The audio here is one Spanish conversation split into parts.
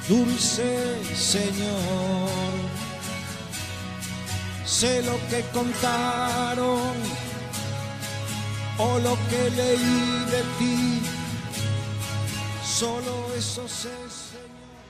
dulce Señor. Sé lo que contaron o lo que leí de ti, solo eso sé, Señor.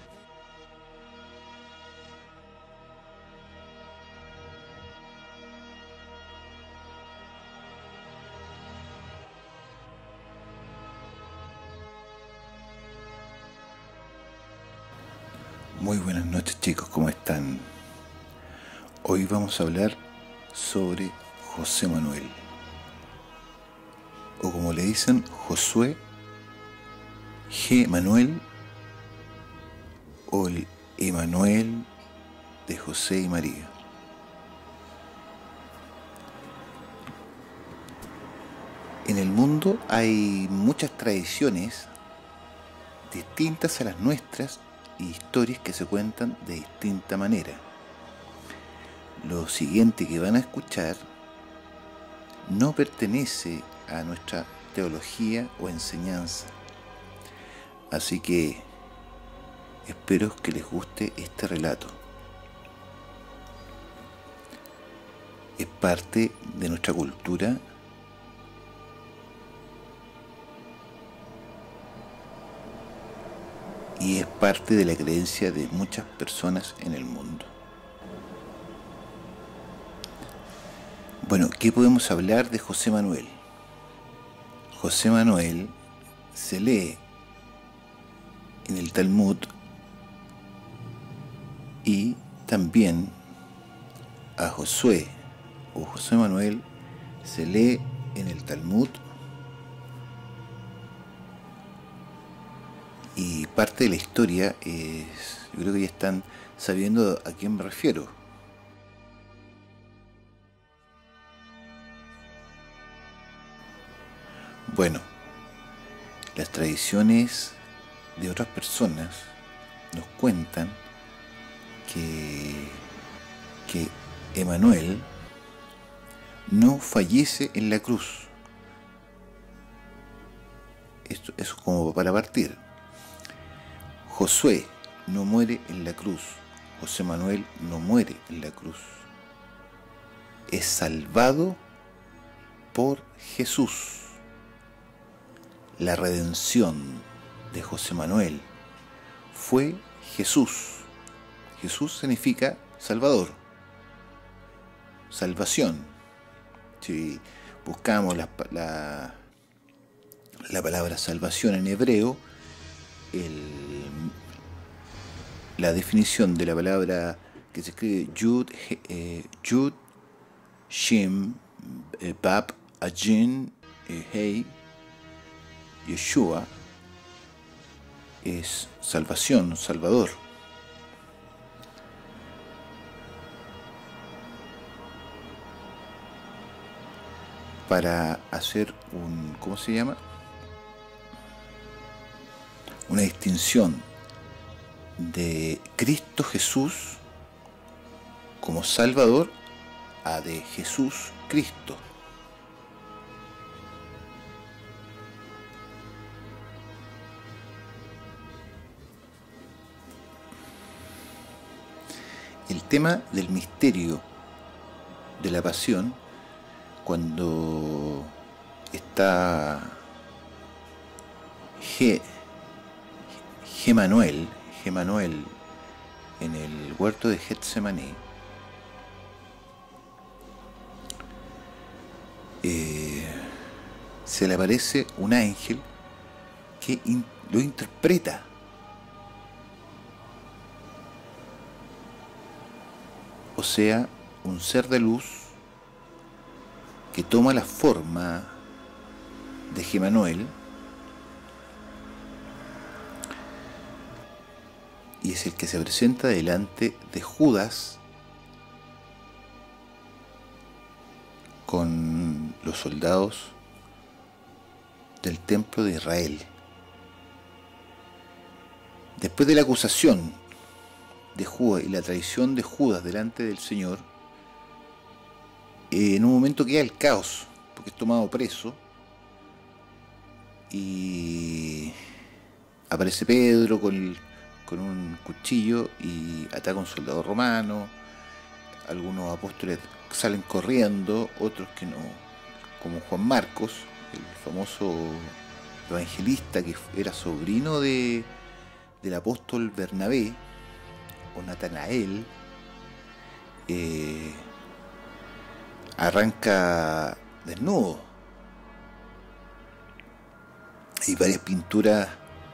Muy buenas noches, chicos, ¿cómo están? Hoy vamos a hablar sobre José Manuel, o como le dicen, Josué G. Manuel, o el Emanuel de José y María. En el mundo hay muchas tradiciones distintas a las nuestras y historias que se cuentan de distinta manera. Lo siguiente que van a escuchar no pertenece a nuestra teología o enseñanza, así que espero que les guste este relato. Es parte de nuestra cultura y es parte de la creencia de muchas personas en el mundo. Bueno, ¿qué podemos hablar de José Manuel? José Manuel se lee en el Talmud y también a Josué o José Manuel se lee en el Talmud, y parte de la historia es, yo creo que ya están sabiendo a quién me refiero. Bueno, las tradiciones de otras personas nos cuentan que Emanuel no fallece en la cruz. Esto es como para partir. Josué no muere en la cruz. José Manuel no muere en la cruz. Es salvado por Jesús. La redención de José Manuel fue Jesús. Jesús significa Salvador, salvación. Si buscamos la palabra salvación en hebreo, la definición de la palabra que se escribe Yud, Shin, Bab, Ajin, Hei, Yeshua, es salvación, salvador. Para hacer ¿cómo se llama? Una distinción de Cristo Jesús como Salvador a de Jesús Cristo. El tema del misterio de la pasión, cuando está Manuel en el huerto de Getsemaní, se le aparece un ángel que lo interpreta. O sea, un ser de luz que toma la forma de Emanuel y es el que se presenta delante de Judas con los soldados del templo de Israel. Después de la acusación de Judas y la traición de Judas delante del Señor, en un momento queda el caos, porque es tomado preso y aparece Pedro con un cuchillo y ataca a un soldado romano. Algunos apóstoles salen corriendo, otros que no, como Juan Marcos, el famoso evangelista que era sobrino del apóstol Bernabé o Natanael, arranca desnudo. Hay varias pinturas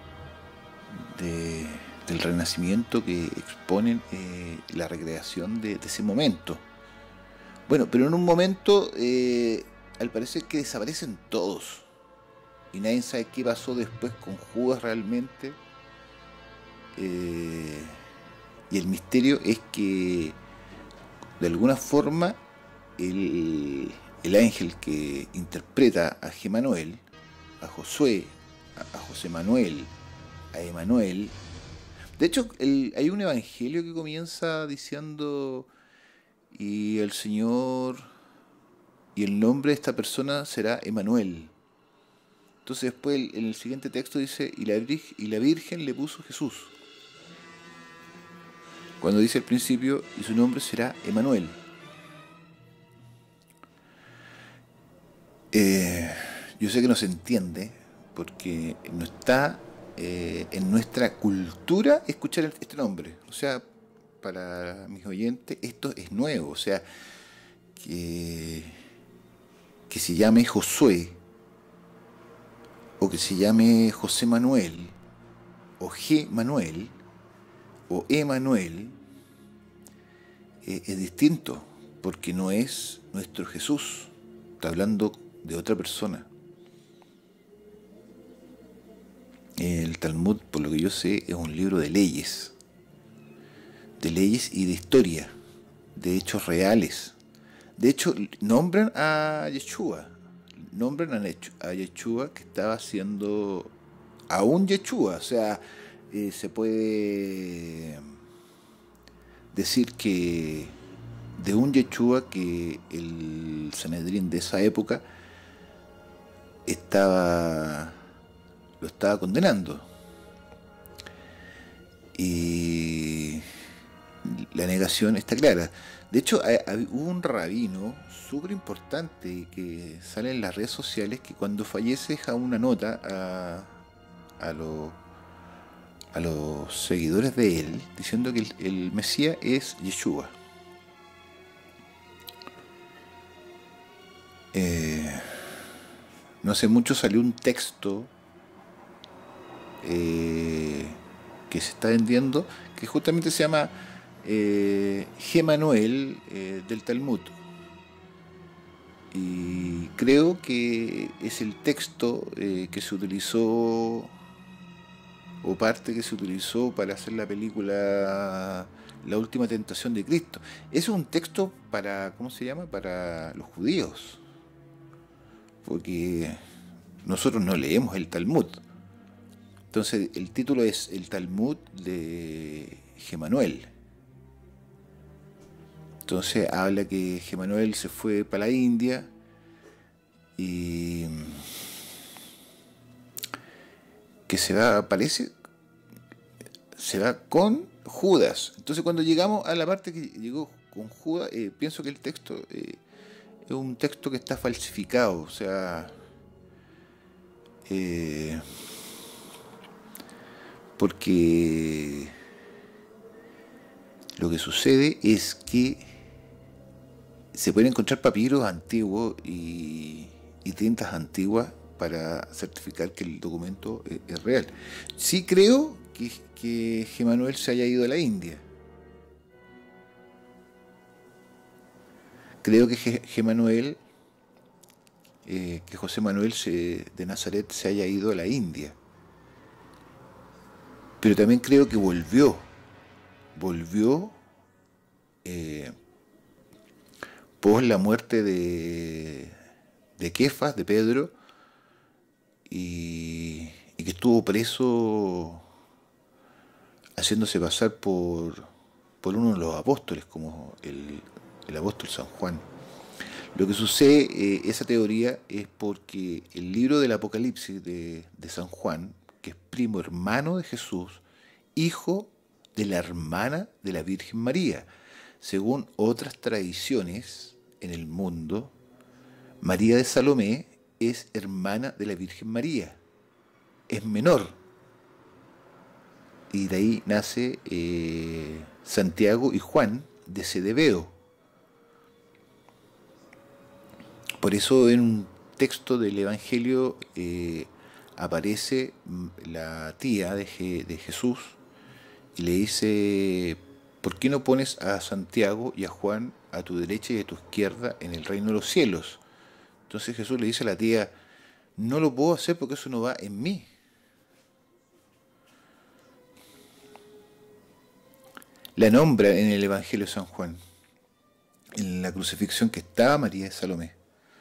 del Renacimiento que exponen la recreación de ese momento. Bueno, pero en un momento, al parecer que desaparecen todos. Y nadie sabe qué pasó después con Judas realmente. Y el misterio es que, de alguna forma, el ángel que interpreta a Gemanuel, a Josué, a José Manuel, a Emanuel. De hecho, hay un evangelio que comienza diciendo: y el Señor, y el nombre de esta persona será Emanuel. Entonces después en el siguiente texto dice: y la Virgen le puso Jesús. Cuando dice al principio: y su nombre será Emanuel. Yo sé que no se entiende porque no está en nuestra cultura escuchar este nombre. O sea, para mis oyentes esto es nuevo. O sea, que se llame Josué, o que se llame José Manuel, o G. Manuel, o Emanuel, es distinto, porque no es nuestro Jesús. Está hablando de otra persona. El Talmud, por lo que yo sé, es un libro de leyes y de historia, de hechos reales. De hecho, nombran a Yeshua, a Yeshua que estaba haciendo a un Yeshua. O sea, se puede decir que de un Yeshua que el Sanedrín de esa época lo estaba condenando. Y la negación está clara. De hecho, hubo un rabino súper importante que sale en las redes sociales que cuando fallece deja una nota a los seguidores de él diciendo que el Mesías es Yeshua. No hace mucho salió un texto que se está vendiendo que justamente se llama Gemanuel del Talmud. Y creo que es el texto que se utilizó, o parte que se utilizó para hacer la película La Última Tentación de Cristo. Es un texto para, ¿cómo se llama? Para los judíos. Porque nosotros no leemos el Talmud. Entonces el título es El Talmud de Gemanuel. Entonces habla que Gemanuel se fue para la India y que se va con Judas. Entonces cuando llegamos a la parte que llegó con Judas, pienso que el texto es un texto que está falsificado. O sea, porque lo que sucede es que se pueden encontrar papiros antiguos y tintas antiguas para certificar que el documento es real. Sí creo que Gemanuel se haya ido a la India. Creo que Gemanuel, que José Manuel de Nazaret se haya ido a la India. Pero también creo que volvió por la muerte de Kefas, de Pedro, y que estuvo preso haciéndose pasar por uno de los apóstoles, como el apóstol San Juan. Lo que sucede, esa teoría, es porque el libro del Apocalipsis de San Juan, que es primo hermano de Jesús hijo de la hermana de la Virgen María. Según otras tradiciones en el mundo, María de Salomé es hermana de la Virgen María, es menor. Y de ahí nace Santiago y Juan de Zebedeo. Por eso en un texto del Evangelio aparece la tía de Jesús y le dice: ¿por qué no pones a Santiago y a Juan a tu derecha y a tu izquierda en el reino de los cielos? Entonces Jesús le dice a la tía: no lo puedo hacer porque eso no va en mí. La nombra en el Evangelio de San Juan, en la crucifixión que estaba María de Salomé.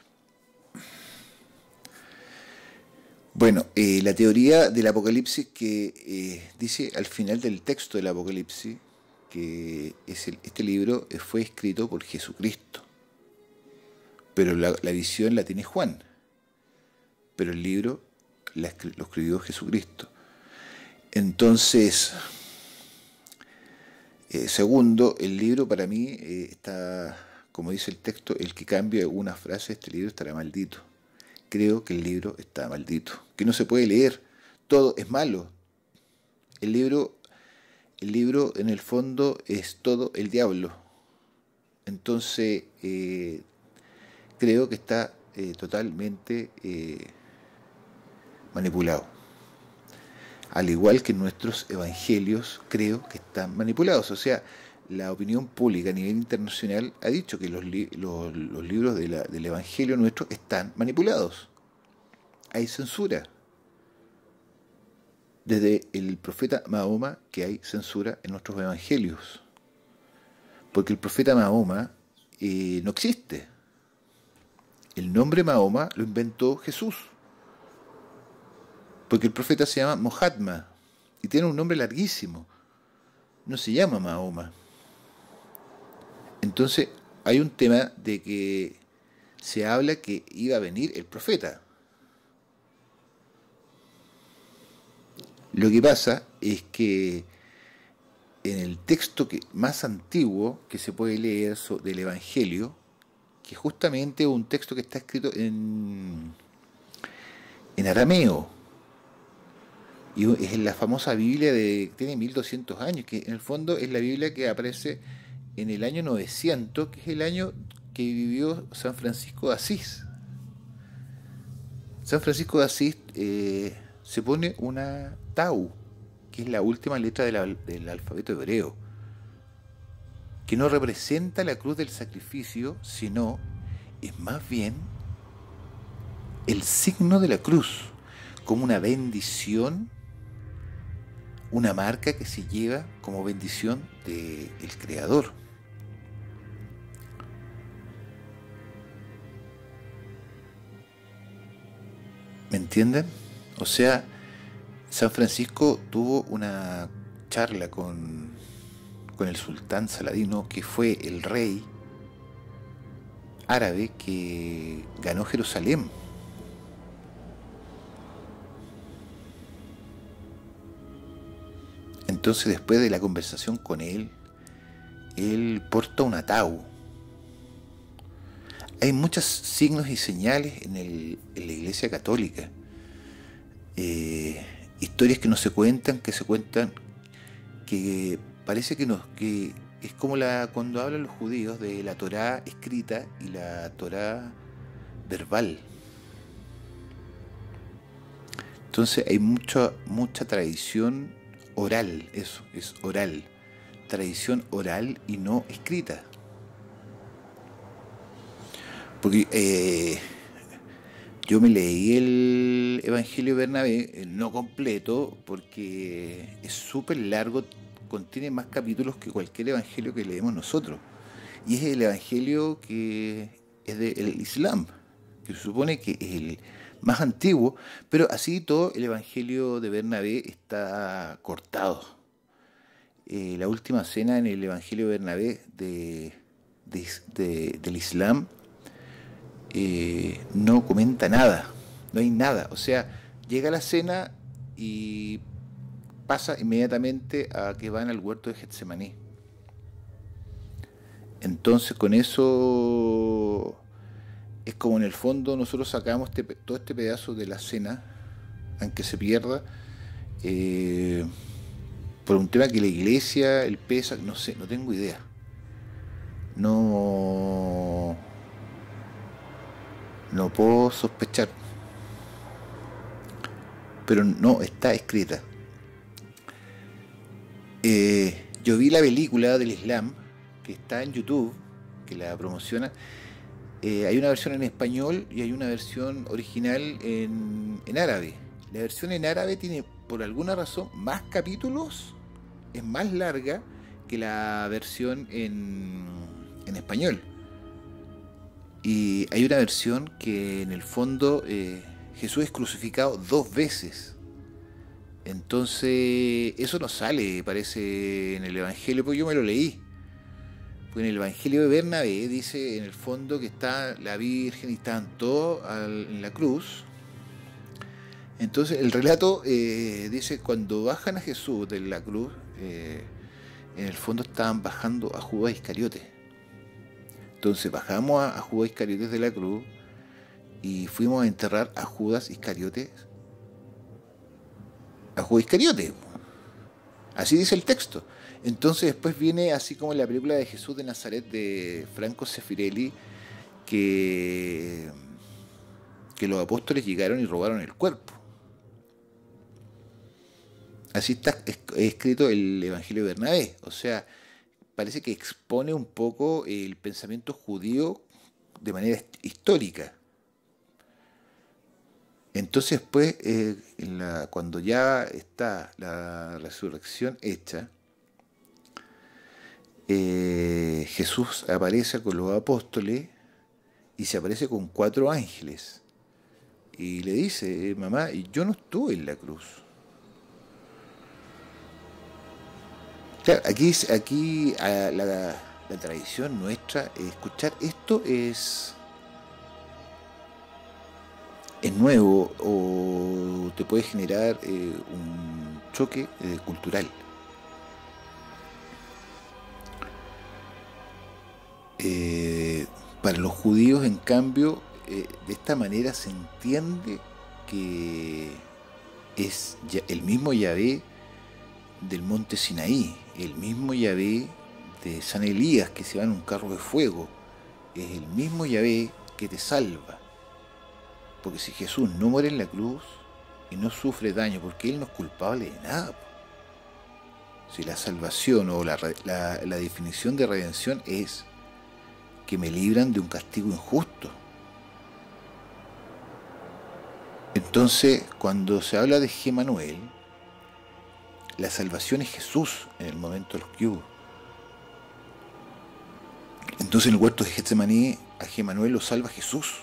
Bueno, la teoría del Apocalipsis que dice al final del texto del Apocalipsis que este libro fue escrito por Jesucristo, pero la visión la tiene Juan, pero el libro lo escribió Jesucristo. Entonces, segundo, el libro para mí está, como dice el texto, el que cambie una frase de este libro estará maldito. Creo que el libro está maldito, que no se puede leer, todo es malo. El libro en el fondo es todo el diablo. Entonces creo que está totalmente manipulado. Al igual que nuestros evangelios, creo que están manipulados. O sea, la opinión pública a nivel internacional ha dicho que los libros del evangelio nuestro están manipulados. Hay censura. Desde el profeta Mahoma que hay censura en nuestros evangelios. Porque el profeta Mahoma no existe. El nombre Mahoma lo inventó Jesús. Porque el profeta se llama Mohammed y tiene un nombre larguísimo. No se llama Mahoma. Entonces hay un tema de que se habla que iba a venir el profeta. Lo que pasa es que en el texto más antiguo que se puede leer del Evangelio, que justamente es un texto que está escrito en arameo, y es la famosa Biblia que tiene 1200 años, que en el fondo es la Biblia que aparece en el año 900, que es el año que vivió San Francisco de Asís. San Francisco de Asís se pone una tau, que es la última letra del alfabeto hebreo, que no representa la cruz del sacrificio, sino es más bien el signo de la cruz, como una bendición, una marca que se lleva como bendición del Creador. ¿Me entienden? O sea, San Francisco tuvo una charla con el sultán Saladino, que fue el rey árabe que ganó Jerusalén. Entonces, después de la conversación con él porta un ataúd. Hay muchos signos y señales en la Iglesia Católica. Historias que no se cuentan, que se cuentan, que parece que es como cuando hablan los judíos de la Torá escrita y la Torá verbal. Entonces hay mucha tradición oral, eso es oral, tradición oral y no escrita. Porque yo me leí el Evangelio de Bernabé, no completo, porque es súper largo, contiene más capítulos que cualquier evangelio que leemos nosotros. Y es el evangelio que es del Islam, que se supone que es el más antiguo, pero así todo el evangelio de Bernabé está cortado. La última cena en el evangelio de Bernabé del Islam no comenta nada, no hay nada. O sea, llega la cena y pasa inmediatamente a que van al huerto de Getsemaní. Entonces con eso es como en el fondo nosotros sacamos todo este pedazo de la cena, aunque se pierda, eh, por un tema que la iglesia, el pesa, no sé, no tengo idea. No, no puedo sospechar, pero no está escrita. Yo vi la película del Islam que está en YouTube, que la promociona. Hay una versión en español y hay una versión original en árabe. La versión en árabe tiene, por alguna razón, más capítulos, es más larga que la versión en español. Y hay una versión que en el fondo Jesús es crucificado 2 veces. Entonces eso no sale, parece, en el Evangelio, porque yo me lo leí. Pues en el Evangelio de Bernabé dice en el fondo que está la Virgen y están todos en la cruz. Entonces el relato dice cuando bajan a Jesús de la cruz, en el fondo estaban bajando a Judas Iscariote. Entonces bajamos a Judas Iscariote de la cruz y fuimos a enterrar a Judas Iscariote. A Judas Iscariote. Así dice el texto. Entonces después viene así como en la película de Jesús de Nazaret de Franco Sefirelli, que los apóstoles llegaron y robaron el cuerpo. Así está escrito el Evangelio de Bernabé. O sea, parece que expone un poco el pensamiento judío de manera histórica. Entonces después, cuando ya está la resurrección hecha, Jesús aparece con los apóstoles y se aparece con 4 ángeles. Y le dice, mamá, yo no estuve en la cruz. Claro, aquí la tradición nuestra, escuchar esto es nuevo o te puede generar un choque cultural. Para los judíos, en cambio, de esta manera se entiende que es el mismo Yahvé del monte Sinaí, el mismo Yahvé de San Elías que se va en un carro de fuego, es el mismo Yahvé que te salva. Porque si Jesús no muere en la cruz y no sufre daño, porque Él no es culpable de nada. Si la salvación o la definición de redención es que me libran de un castigo injusto. Entonces, cuando se habla de Gemanuel, la salvación es Jesús en el momento del que hubo. Entonces en el huerto de Getsemaní a Gemanuel lo salva Jesús.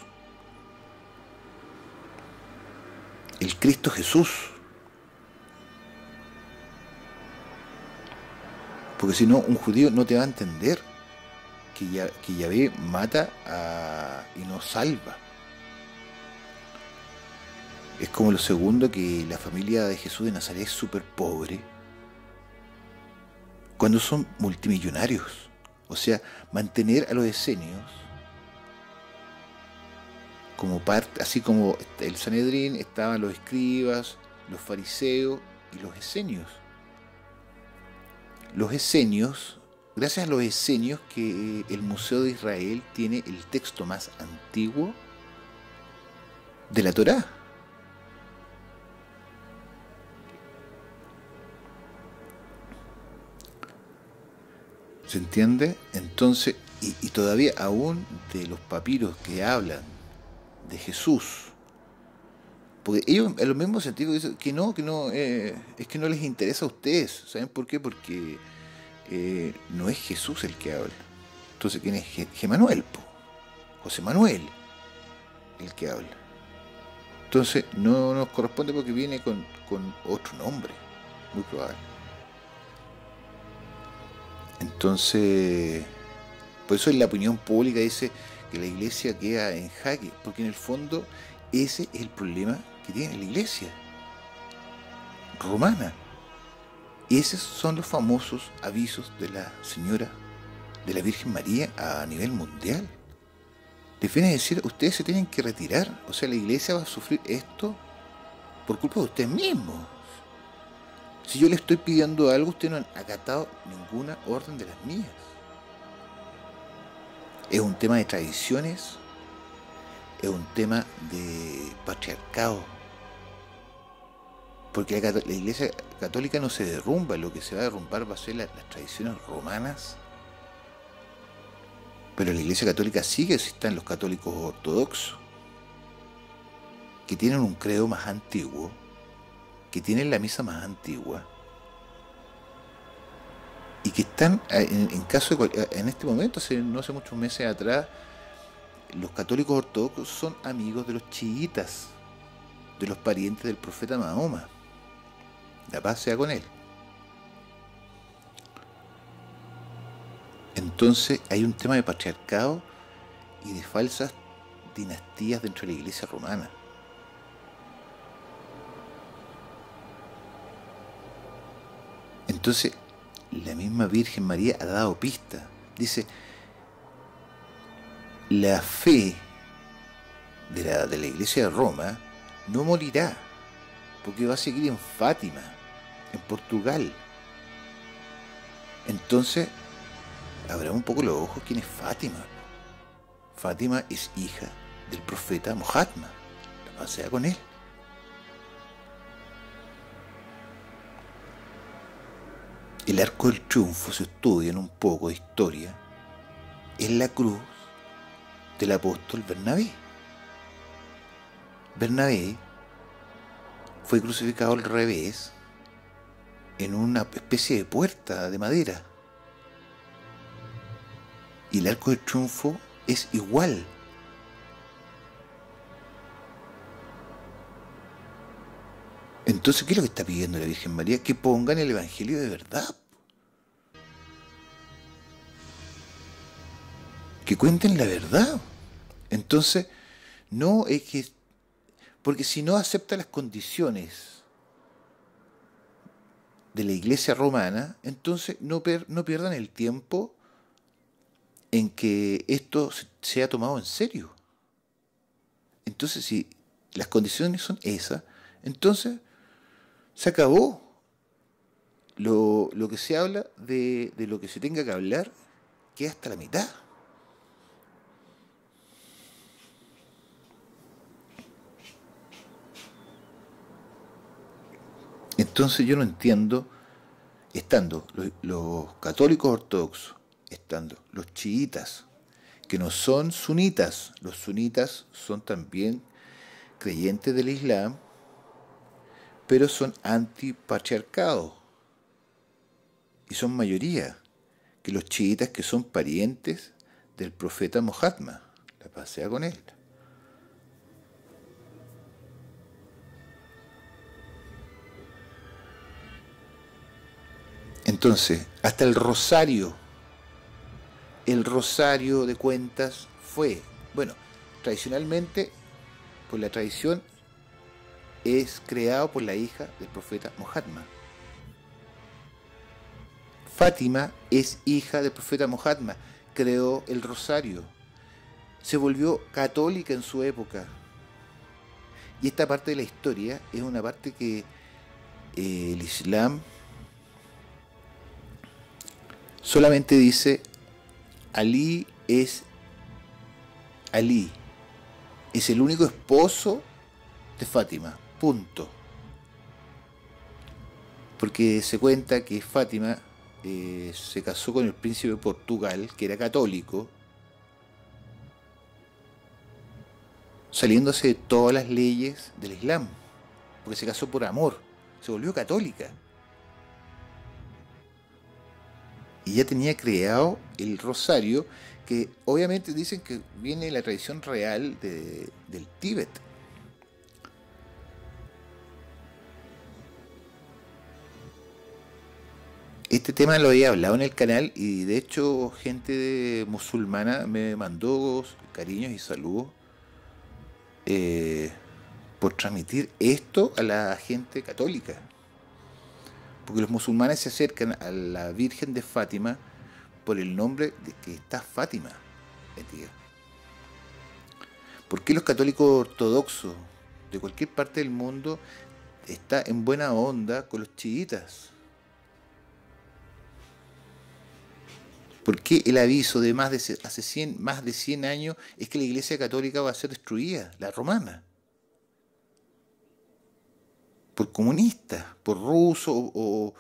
El Cristo Jesús. Porque si no, un judío no te va a entender que Yahvé mata y no salva. Es como lo segundo, que la familia de Jesús de Nazaret es súper pobre cuando son multimillonarios. O sea, mantener a los esenios como parte, así como el Sanedrín, estaban los escribas, los fariseos y los esenios. Los esenios, gracias a los esenios que el Museo de Israel tiene el texto más antiguo de la Torá. ¿Se entiende? Entonces, y todavía aún de los papiros que hablan de Jesús, porque ellos en los mismos sentidos dicen que no, es que no les interesa a ustedes. ¿Saben por qué? Porque no es Jesús el que habla. Entonces, ¿quién es Gemanuel? José Manuel el que habla. Entonces, no nos corresponde porque viene con otro nombre, muy probable. Entonces, por eso en la opinión pública dice que la iglesia queda en jaque, porque en el fondo ese es el problema que tiene la iglesia romana. Y esos son los famosos avisos de la Señora, de la Virgen María a nivel mundial. Les viene a decir, ustedes se tienen que retirar. O sea, la iglesia va a sufrir esto por culpa de ustedes mismos. Si yo le estoy pidiendo algo, ustedes no han acatado ninguna orden de las mías. Es un tema de tradiciones, es un tema de patriarcado. Porque la iglesia católica no se derrumba, lo que se va a derrumbar va a ser las tradiciones romanas. Pero la iglesia católica sigue, si están los católicos ortodoxos, que tienen un credo más antiguo, que tienen la misa más antigua, y que están, en caso de, en este momento, no hace muchos meses atrás, los católicos ortodoxos son amigos de los chiitas, de los parientes del profeta Mahoma. La paz sea con él. Entonces hay un tema de patriarcado y de falsas dinastías dentro de la iglesia romana. Entonces la misma Virgen María ha dado pista. Dice, la fe de la iglesia de Roma no morirá, porque va a seguir en Fátima, en Portugal. Entonces, abra un poco los ojos, ¿quién es Fátima? Fátima es hija del profeta Mohammed, la paz sea con él. El arco del triunfo, si estudian un poco de historia, es la cruz del apóstol Bernabé. Bernabé fue crucificado al revés en una especie de puerta de madera. Y el arco del triunfo es igual. Entonces, ¿qué es lo que está pidiendo la Virgen María? Que pongan el Evangelio de verdad. Que cuenten la verdad. Entonces, no es que... Porque si no acepta las condiciones de la iglesia romana, entonces no pierdan el tiempo en que esto sea tomado en serio. Entonces, si las condiciones son esas, entonces se acabó. Lo que se habla de lo que se tenga que hablar queda hasta la mitad. Entonces yo no entiendo, estando los católicos ortodoxos, estando los chiitas, que no son sunitas, los sunitas son también creyentes del Islam, pero son antipatriarcado, y son mayoría, que los chiitas que son parientes del profeta Mohammed, la paz sea con él. Entonces, hasta el rosario de cuentas fue, bueno, tradicionalmente, por la tradición, es creado por la hija del profeta Mohammed. Fátima es hija del profeta Mohammed, creó el rosario, se volvió católica en su época. Y esta parte de la historia es una parte que el Islam solamente dice Ali es el único esposo de Fátima, punto. Porque se cuenta que Fátima se casó con el príncipe de Portugal, que era católico, saliéndose de todas las leyes del Islam, porque se casó por amor, se volvió católica. Y ya tenía creado el rosario, que obviamente dicen que viene de la tradición real del Tíbet. Este tema lo había hablado en el canal y de hecho gente musulmana me mandó cariños y saludos por transmitir esto a la gente católica. Porque los musulmanes se acercan a la Virgen de Fátima por el nombre de que está Fátima, tía. ¿Por qué los católicos ortodoxos de cualquier parte del mundo están en buena onda con los chiitas? ¿Por qué el aviso de hace más de 100 años es que la Iglesia Católica va a ser destruida, la romana? Por comunistas, por rusos o...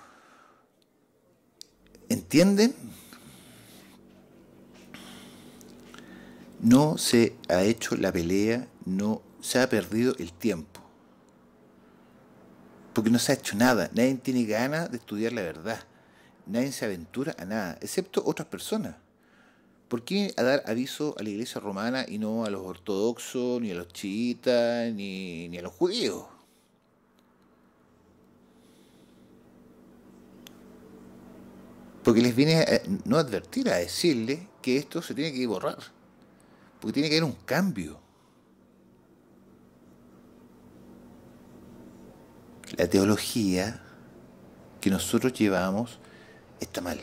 ¿Entienden? No se ha hecho la pelea, no se ha perdido el tiempo. Porque no se ha hecho nada, nadie tiene ganas de estudiar la verdad. Nadie se aventura a nada, excepto otras personas. ¿Por qué a dar aviso a la Iglesia romana y no a los ortodoxos, ni a los chiitas, ni a los judíos? Porque les viene a, no a advertir, a decirles que esto se tiene que borrar. Porque tiene que haber un cambio. La teología que nosotros llevamos está mal.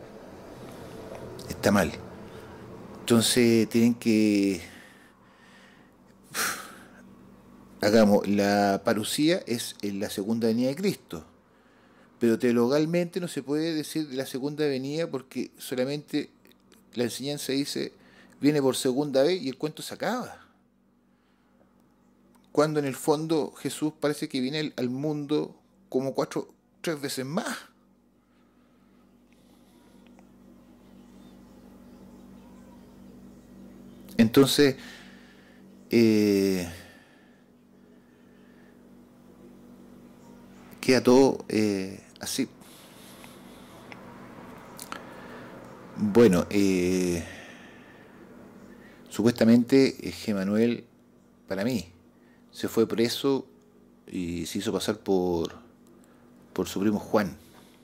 Está mal. Entonces tienen que... Hagamos, la parucía es en la segunda venida de Cristo. Pero teologalmente no se puede decir de la segunda venida porque solamente la enseñanza dice viene por segunda vez y el cuento se acaba. Cuando en el fondo Jesús parece que viene al mundo como 3 veces más. Entonces, queda todo así. Bueno, supuestamente Gemanuel, para mí, se fue preso y se hizo pasar por su primo Juan.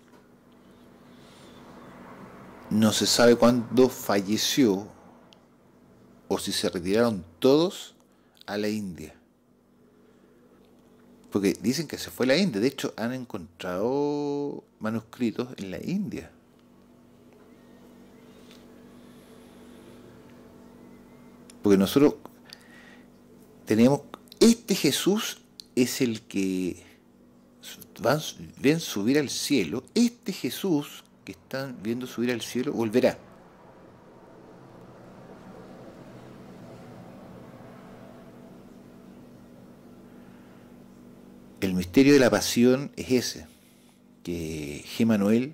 No se sabe cuándo falleció o si se retiraron todos a la India. Porque dicen que se fue a la India. De hecho, han encontrado manuscritos en la India. Porque nosotros tenemos... Este Jesús es el que ven subir al cielo. Este Jesús que están viendo subir al cielo volverá. El misterio de la pasión es ese, que Gemanuel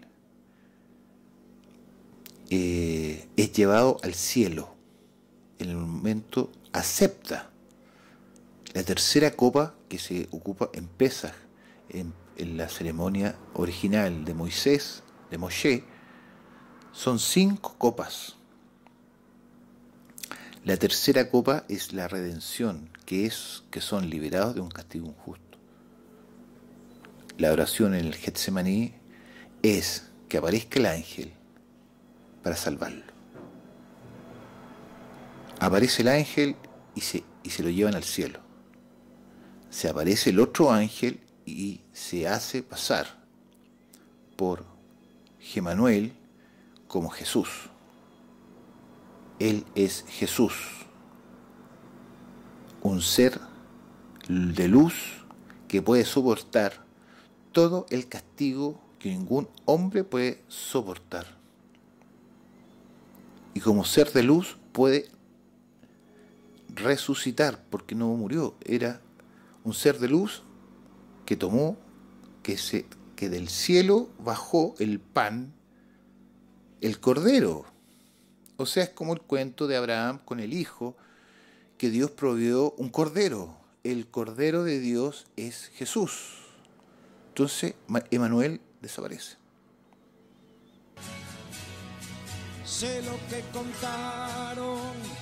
es llevado al cielo. En el momento acepta la tercera copa que se ocupa en Pesaj, en la ceremonia original de Moisés, de Moshe, son 5 copas. La tercera copa es la redención, que son liberados de un castigo injusto. La oración en el Getsemaní es que aparezca el ángel para salvarlo. Aparece el ángel y se lo llevan al cielo. Se aparece el otro ángel y se hace pasar por Gemanuel como Jesús. Él es Jesús, un ser de luz que puede soportar todo el castigo que ningún hombre puede soportar. Y como ser de luz puede resucitar, porque no murió. Era un ser de luz que tomó, que del cielo bajó el pan, el cordero. O sea, es como el cuento de Abraham con el hijo, que Dios proveyó un cordero. El cordero de Dios es Jesús. Entonces, Emanuel desaparece. Sé lo que contaron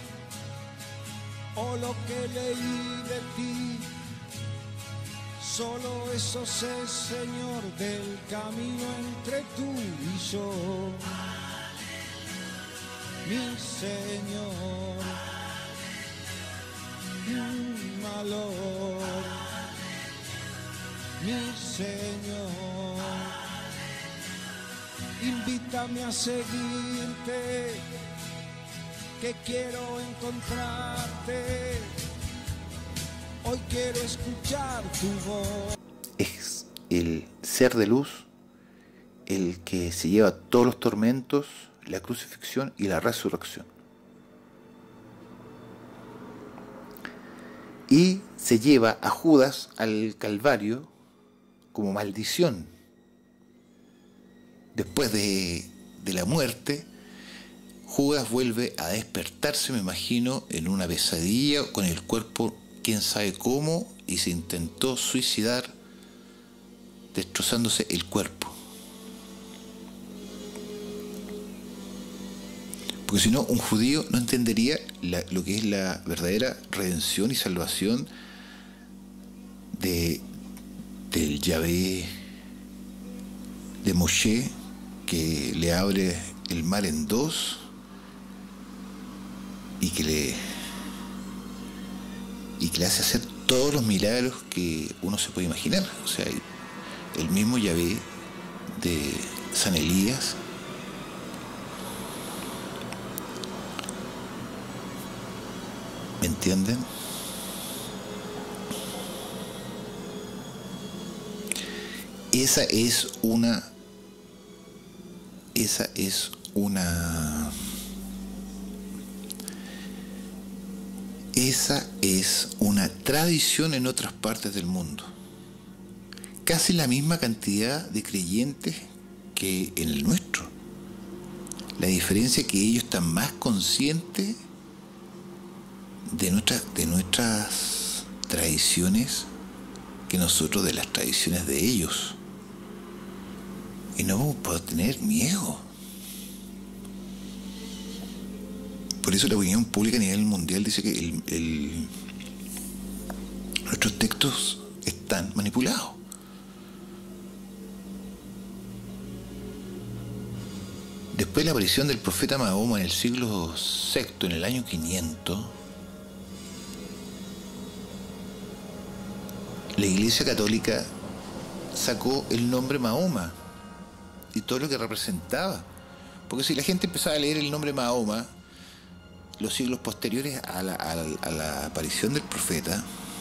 o lo que leí de ti. Solo eso sé, Señor, del camino entre tú y yo. Mi Señor, mi valor, mi Señor, invítame a seguirte, que quiero encontrarte, hoy quiero escuchar tu voz. Es el ser de luz el que se lleva todos los tormentos, la crucifixión y la resurrección. Y se lleva a Judas al Calvario como maldición. Después de la muerte, Judas vuelve a despertarse, me imagino, en una pesadilla, con el cuerpo quién sabe cómo, y se intentó suicidar destrozándose el cuerpo. Porque si no, un judío no entendería lo que es la verdadera redención y salvación del Yahvé de Moshe, que le abre el mar en dos y que le hace hacer todos los milagros que uno se puede imaginar. O sea, el mismo Yahvé de San Elías, ¿me entienden? Esa es una tradición en otras partes del mundo. Casi la misma cantidad de creyentes que en el nuestro. La diferencia es que ellos están más conscientes de nuestras tradiciones que nosotros de las tradiciones de ellos. Y no vamos a poder tener miedo. Por eso la opinión pública a nivel mundial dice que nuestros textos están manipulados. Después de la aparición del profeta Mahoma en el siglo VI, en el año 500, la Iglesia Católica sacó el nombre Mahoma y todo lo que representaba. Porque si la gente empezaba a leer el nombre Mahoma, los siglos posteriores a la aparición del profeta,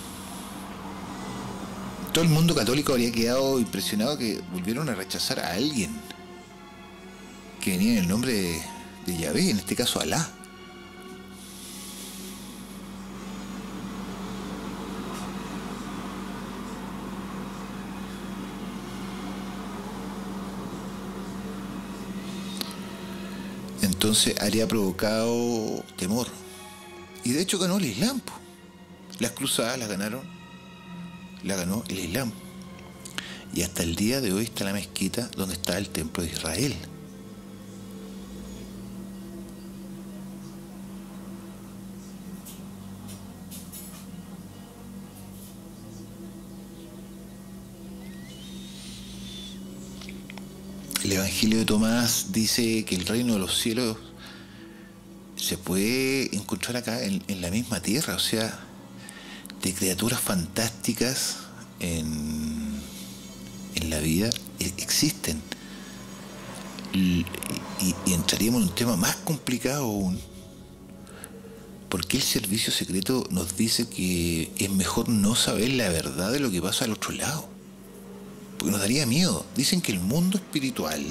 todo el mundo católico habría quedado impresionado que volvieron a rechazar a alguien que venía en el nombre de Yahvé, en este caso Alá. Entonces habría provocado temor. Y de hecho ganó el Islam. Las cruzadas la ganó el Islam. Y hasta el día de hoy está la mezquita donde está el templo de Israel. El Evangelio de Tomás dice que el reino de los cielos se puede encontrar acá en la misma tierra, o sea, de criaturas fantásticas en la vida existen. Y entraríamos en un tema más complicado aún. ¿Por qué el servicio secreto nos dice que es mejor no saber la verdad de lo que pasa al otro lado? Porque nos daría miedo. Dicen que el mundo espiritual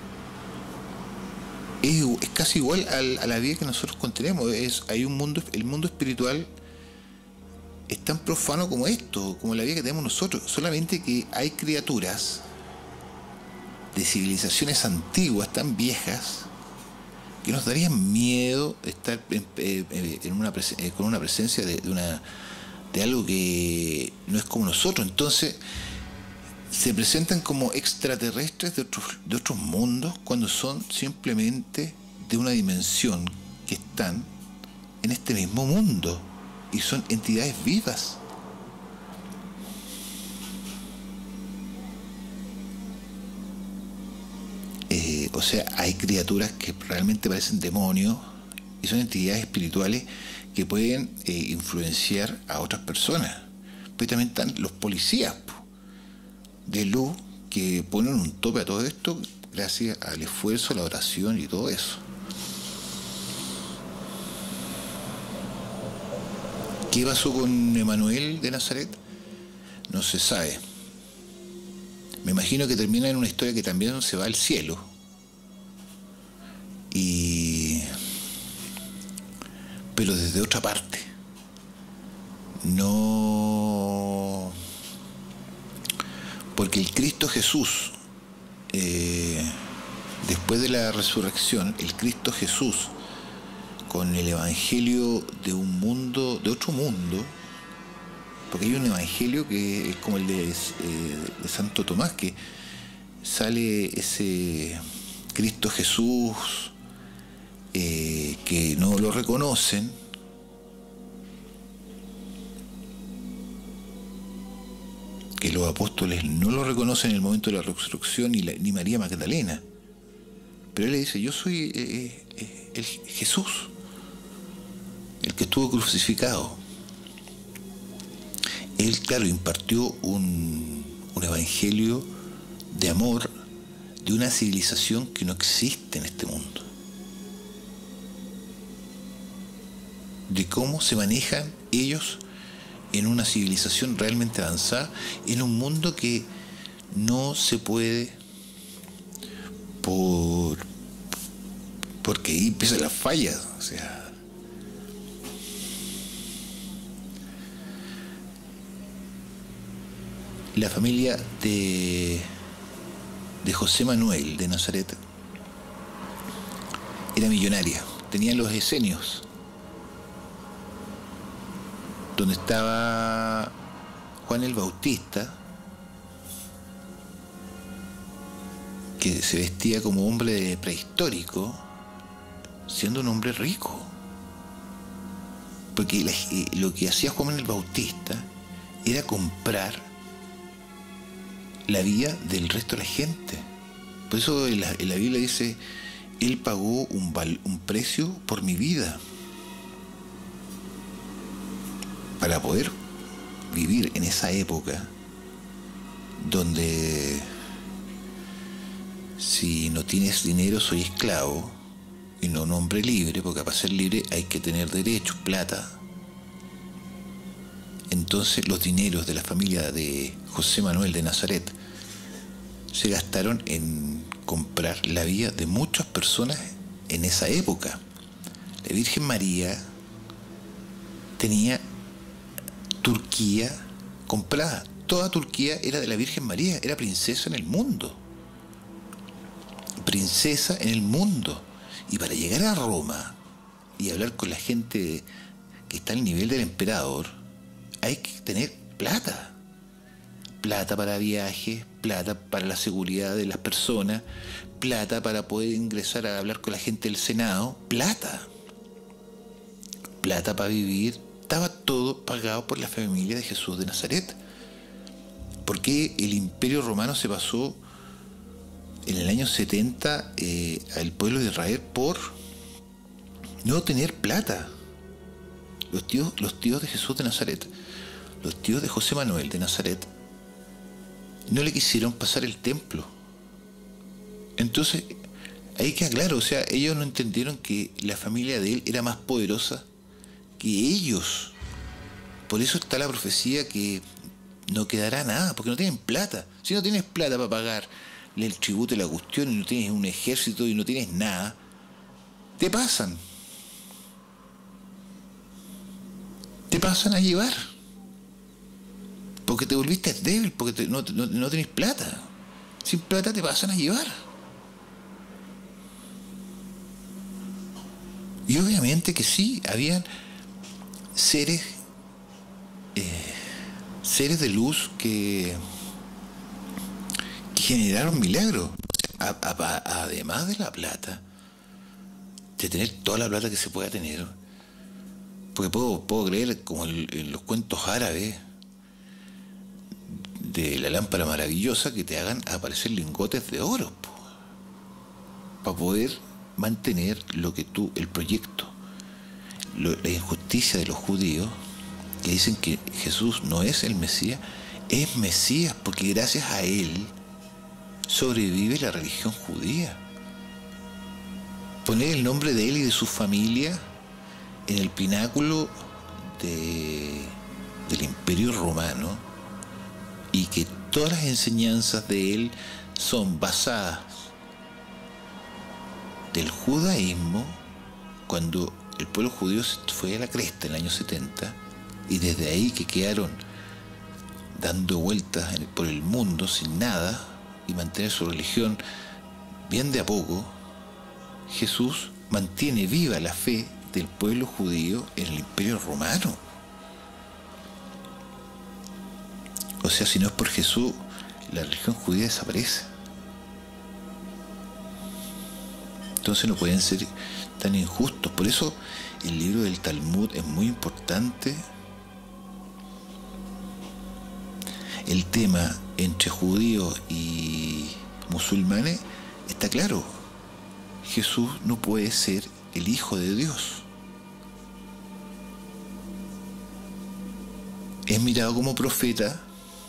es casi igual a la vida que nosotros contenemos. El mundo espiritual es tan profano como esto, como la vida que tenemos nosotros. Solamente que hay criaturas de civilizaciones antiguas, tan viejas, que nos darían miedo estar con una presencia de algo que no es como nosotros. Entonces se presentan como extraterrestres de otros mundos, cuando son simplemente de una dimensión que están en este mismo mundo y son entidades vivas. O sea, hay criaturas que realmente parecen demonios y son entidades espirituales que pueden influenciar a otras personas. Pero también están los policías de luz que ponen un tope a todo esto gracias al esfuerzo, la oración y todo eso. ¿Qué pasó con Emanuel de Nazaret? No se sabe. Me imagino que termina en una historia que también se va al cielo. Pero desde otra parte. No. Porque el Cristo Jesús, después de la resurrección, el Cristo Jesús, con el evangelio de un mundo, de otro mundo, porque hay un evangelio que es como el de Santo Tomás, que sale ese Cristo Jesús que no lo reconocen, que los apóstoles no lo reconocen en el momento de la resurrección, ni María Magdalena, pero él le dice: yo soy el Jesús, el que estuvo crucificado. Él, claro, impartió un evangelio de amor de una civilización que no existe en este mundo, de cómo se manejan ellos en una civilización realmente avanzada, en un mundo que no se puede, porque ahí empiezan las fallas. O sea, la familia de José Manuel de Nazaret era millonaria, tenía los esenios, donde estaba Juan el Bautista, que se vestía como hombre prehistórico, siendo un hombre rico. Porque lo que hacía Juan el Bautista era comprar la vida del resto de la gente. Por eso en la Biblia dice: él pagó un precio por mi vida, para poder vivir en esa época donde si no tienes dinero soy esclavo y no un hombre libre, porque para ser libre hay que tener derechos, plata. Entonces los dineros de la familia de José Manuel de Nazaret se gastaron en comprar la vida de muchas personas en esa época. La Virgen María tenía Turquía comprada. Toda Turquía era de la Virgen María, era princesa en el mundo. Princesa en el mundo. Y para llegar a Roma y hablar con la gente que está al nivel del emperador, hay que tener plata. Plata para viajes, plata para la seguridad de las personas, plata para poder ingresar a hablar con la gente del Senado, plata para vivir. Estaba todo pagado por la familia de Jesús de Nazaret. Porque el Imperio Romano se pasó en el año 70 al pueblo de Israel por no tener plata. Los tíos de Jesús de Nazaret, los tíos de José Manuel de Nazaret, no le quisieron pasar el templo. Entonces, ahí queda claro, o sea, ellos no entendieron que la familia de él era más poderosa que ellos. Por eso está la profecía que no quedará nada, porque no tienen plata. Si no tienes plata para pagar el tributo y la cuestión, y no tienes un ejército y no tienes nada, te pasan a llevar, porque te volviste débil, porque no tenés plata. Sin plata te pasan a llevar. Y obviamente que sí, habían seres de luz que generaron milagros. Además de la plata, de tener toda la plata que se pueda tener, porque puedo creer, como en los cuentos árabes de la lámpara maravillosa, que te hagan aparecer lingotes de oro para poder mantener el proyecto. La injusticia de los judíos, que dicen que Jesús no es el Mesías, es Mesías, porque gracias a él sobrevive la religión judía. Poner el nombre de él y de su familia en el pináculo del Imperio Romano, y que todas las enseñanzas de él son basadas del judaísmo, cuando el pueblo judío se fue a la cresta en el año 70, y desde ahí que quedaron dando vueltas por el mundo sin nada y mantener su religión bien de a poco, Jesús mantiene viva la fe del pueblo judío en el Imperio Romano. O sea, si no es por Jesús, la religión judía desaparece. Entonces no pueden ser tan injustos. Por eso el libro del Talmud es muy importante. El tema entre judíos y musulmanes está claro. Jesús no puede ser el Hijo de Dios. Es mirado como profeta,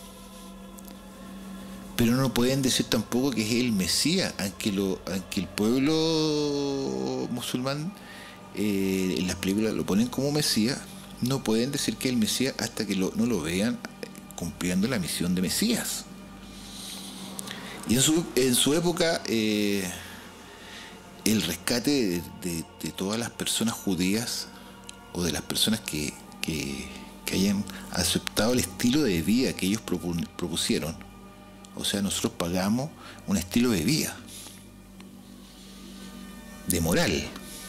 pero no pueden decir tampoco que es el Mesías, aunque el pueblo musulmán en las películas lo ponen como Mesías. No pueden decir que es el Mesías hasta que no lo vean cumpliendo la misión de Mesías. Y en su época el rescate de todas las personas judías, o de las personas que hayan aceptado el estilo de vida que ellos propusieron. O sea, nosotros pagamos un estilo de vida, de moral.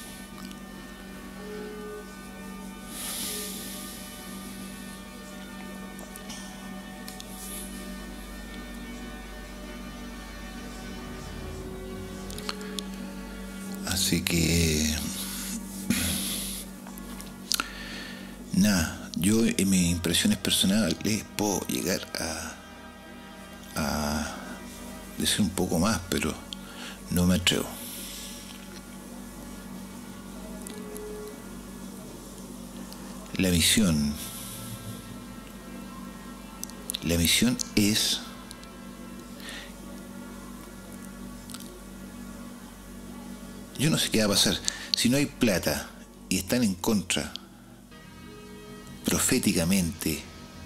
Así que nada, yo en mis impresiones personales puedo llegar a decir un poco más, pero no me atrevo. La misión es yo no sé qué va a pasar si no hay plata y están en contra proféticamente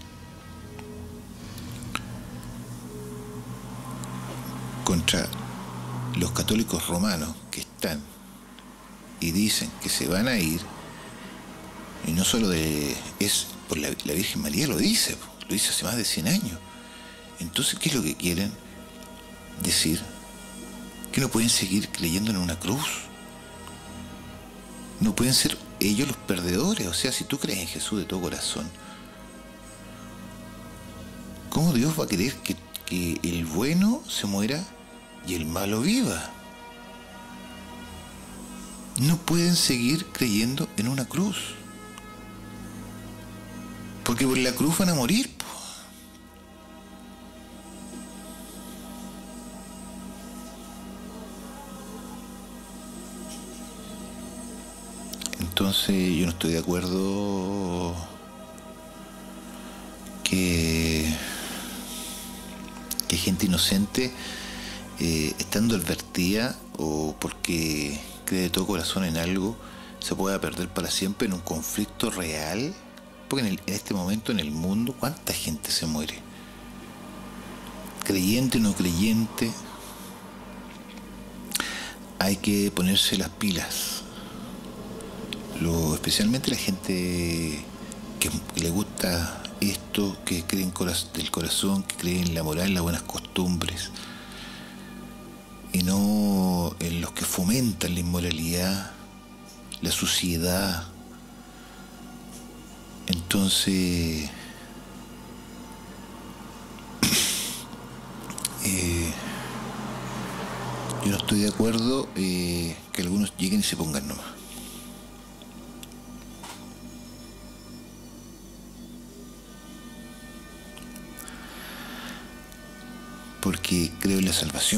contra los católicos romanos que están y dicen que se van a ir. Y no solo es por la Virgen María, lo dice hace más de 100 años. Entonces, ¿qué es lo que quieren decir? Que no pueden seguir creyendo en una cruz. No pueden ser ellos los perdedores. O sea, si tú crees en Jesús de todo corazón, ¿cómo Dios va a querer que el bueno se muera y el malo viva? No pueden seguir creyendo en una cruz, porque por la cruz van a morir. Entonces yo no estoy de acuerdo que gente inocente, estando advertida o porque cree de todo corazón en algo, se pueda perder para siempre en un conflicto real. Porque en este momento en el mundo, ¿cuánta gente se muere? Creyente o no creyente, hay que ponerse las pilas. Especialmente la gente que le gusta esto, que cree del corazón, que cree en la moral, en las buenas costumbres, y no en los que fomentan la inmoralidad, la suciedad. Entonces yo no estoy de acuerdo que algunos lleguen y se pongan nomás. Porque creo en la salvación.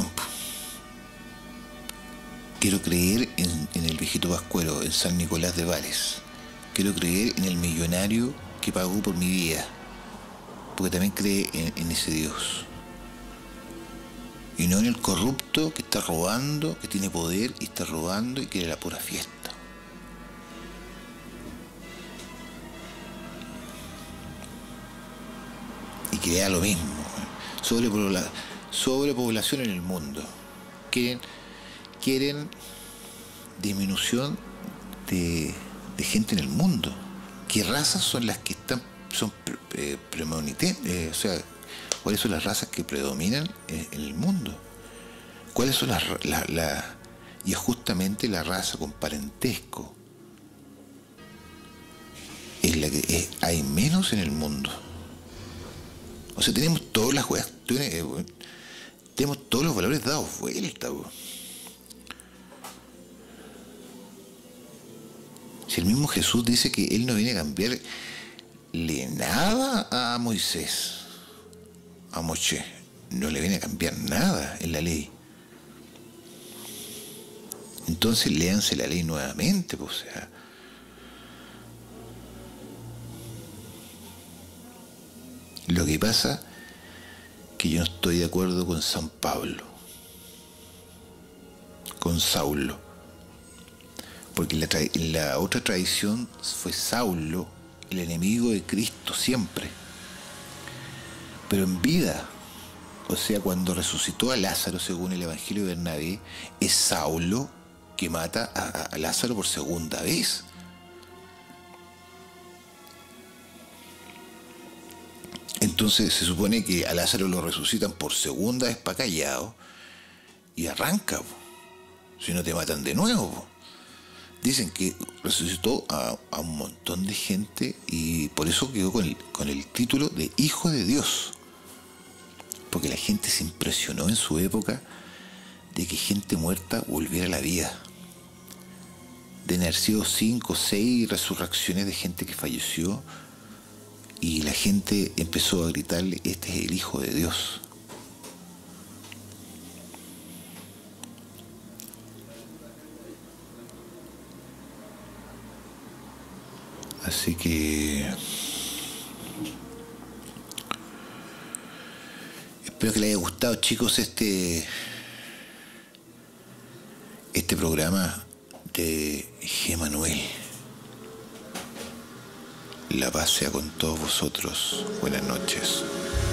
Quiero creer en el viejito pascuero, en San Nicolás de Bales. Quiero creer en el millonario que pagó por mi vida, porque también cree en ese Dios. Y no en el corrupto que está robando, que tiene poder y está robando y quiere la pura fiesta. Y crea lo mismo. Sobrepoblación en el mundo. Quieren disminución de gente en el mundo. ¿Qué razas son las que son preeminentes? O sea, ¿cuáles son las razas que predominan en el mundo? ¿Cuáles son y es justamente la raza con parentesco? Es la que hay menos en el mundo. O sea, tenemos todas las cuestiones, tenemos todos los valores dados vuelta. Si el mismo Jesús dice que él no viene a cambiarle nada a Moisés, a Moshe, no le viene a cambiar nada en la ley. Entonces léanse la ley nuevamente, pues, o sea. Lo que pasa que yo no estoy de acuerdo con San Pablo, con Saulo, porque en la otra tradición fue Saulo el enemigo de Cristo siempre, pero en vida, o sea, cuando resucitó a Lázaro según el Evangelio de Bernabé, es Saulo que mata a Lázaro por segunda vez. Entonces se supone que a Lázaro lo resucitan por segunda vez para callado y arranca, si no te matan de nuevo. Dicen que resucitó a un montón de gente y por eso quedó con el título de Hijo de Dios, porque la gente se impresionó en su época de que gente muerta volviera a la vida. De haber sido 5 o 6 resurrecciones de gente que falleció. Y la gente empezó a gritarle, este es el Hijo de Dios. Así que espero que les haya gustado, chicos, este programa de Gemanuel. La paz sea con todos vosotros. Buenas noches.